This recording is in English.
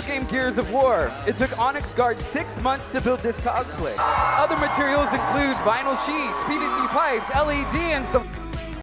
video game Gears of War. It took Onyx guards 6 months to build this cosplay. Other materials include vinyl sheets, PVC pipes, LED, and some